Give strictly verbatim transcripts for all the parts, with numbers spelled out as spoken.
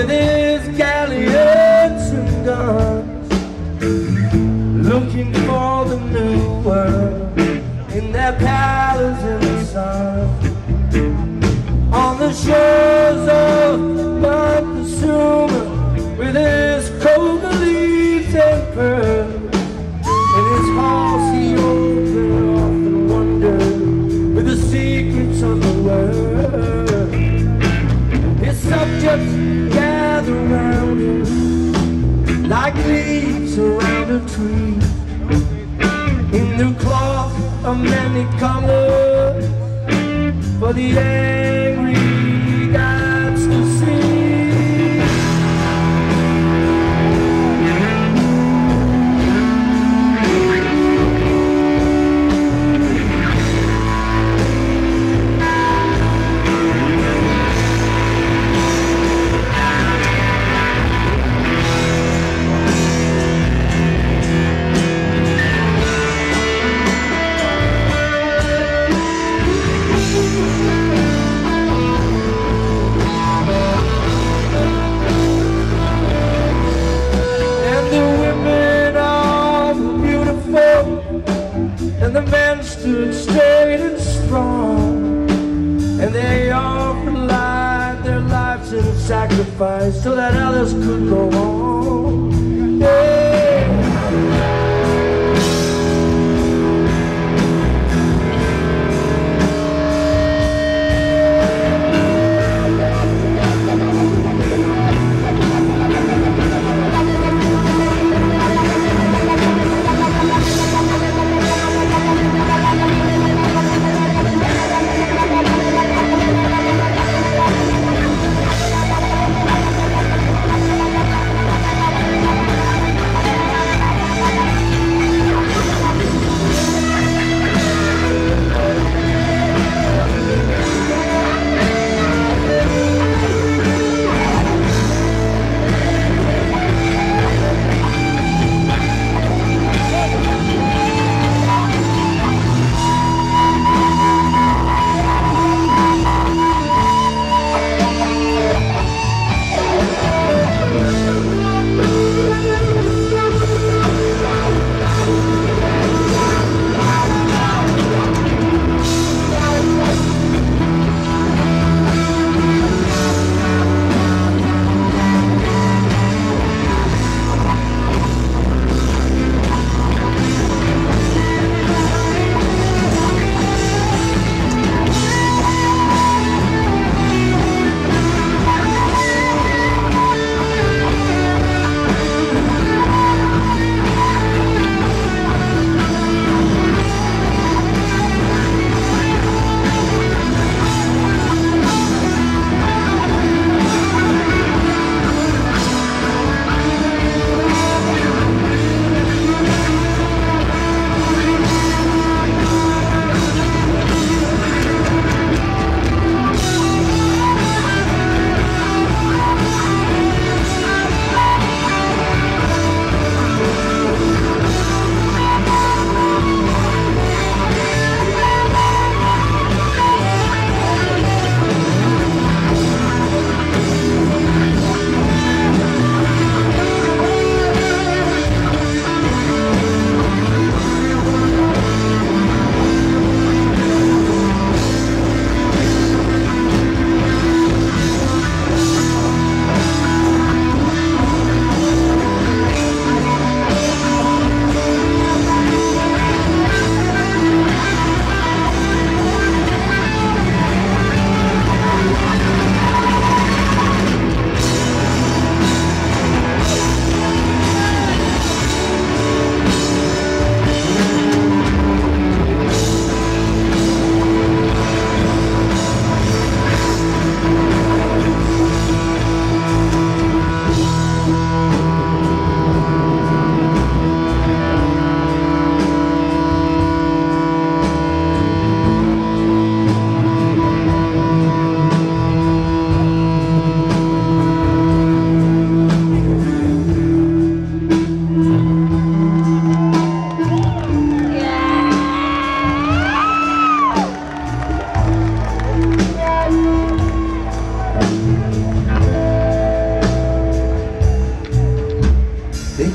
with his galleons and guns, looking for the new world in their palace in the sun. On the shores of Montezuma, with his coca leaves and pearls, in his halls he opened often wondered with the secrets of the world. His subjects gather around him like leaves around a tree, in the cloth of many colors for the angry gods to see. And the men stood straight and strong, and they offered life, their lives in sacrifice so that others could go on. Yeah.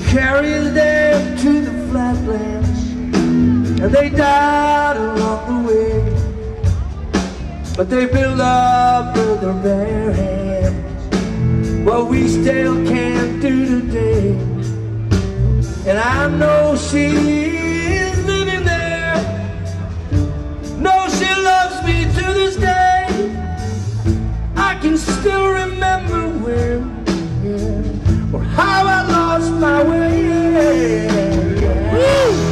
carried them to the flatlands, and they died along the way. But they built up with their bare hands what we still can't do today. And I know she is living there. No, she loves me to this day. I can still remember where, yeah, or how I lost my way. Yeah. Woo!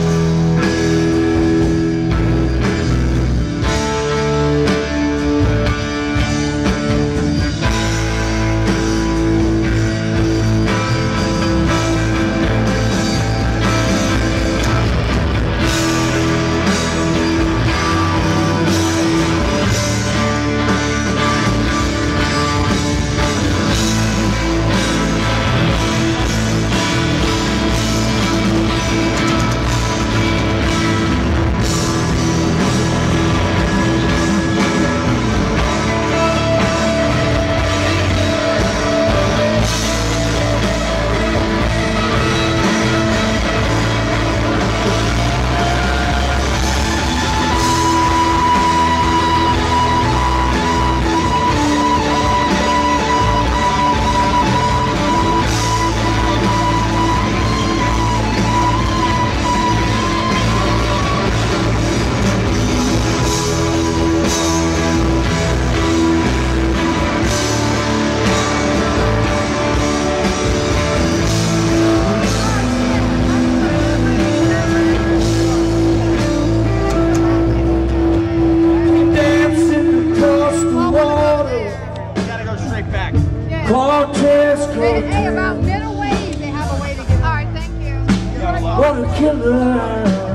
Cortez, Cortez. Hey, hey, about middle wave, they have a way to get. All right, thank you. What a killer.